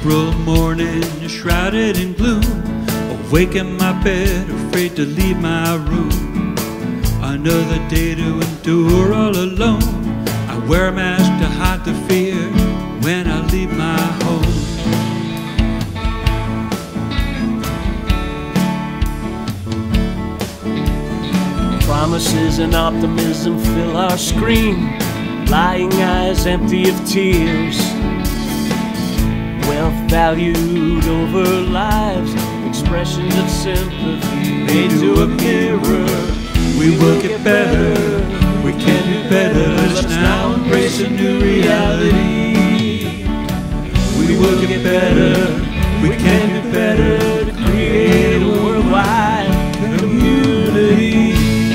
April morning, shrouded in gloom, awake in my bed, afraid to leave my room. Another day to endure all alone. I wear a mask to hide the fear when I leave my home. Promises and optimism fill our screen, lying eyes empty of tears. Wealth valued over lives, expressions of sympathy made to a mirror. We will get better, we can do better. Let's now embrace a new reality. We will get better, we can do better, to create a worldwide community.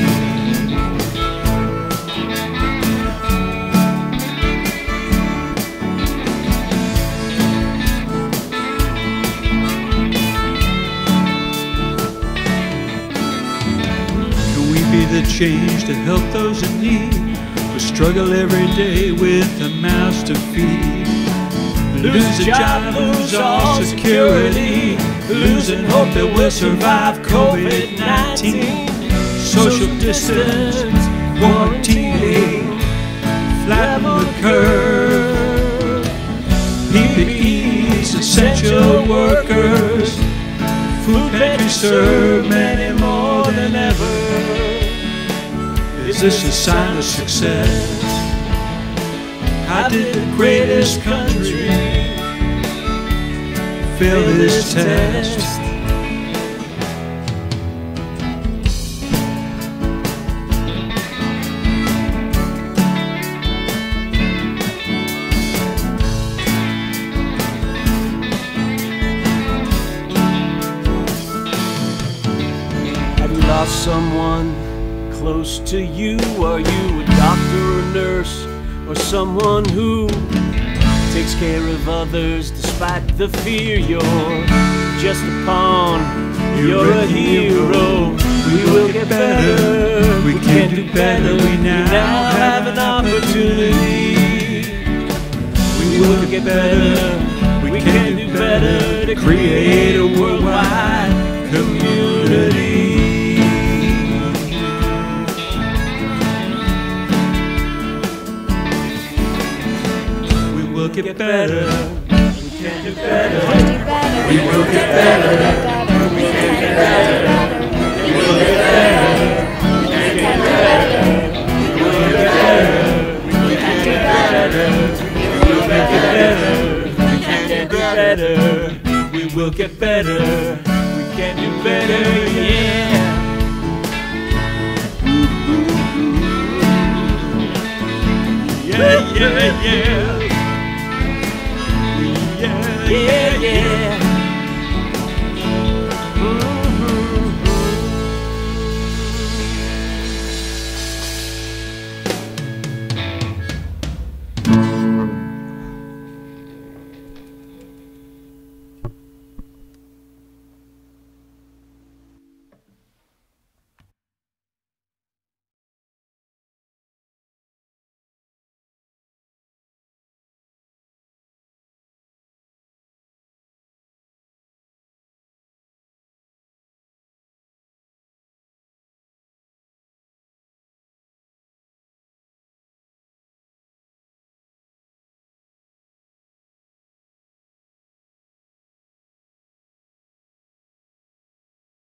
Be the change to help those in need, who struggle every day with a mouth to feed. Lose a job, lose all security, losing hope that we'll survive COVID-19. Social distance, quarantining, flatten the curve. PPEs, essential workers, food pantries serve many more than ever. Is this a sign of success? How did the greatest country fail this test? Have you lost someone close to you? Are you a doctor or nurse, or someone who takes care of others despite the fear? You're just a pawn, you're a hero. We will get better, we can do better. We now have an opportunity. We will get better, we can do better, to create a worldwide community. We'll get better,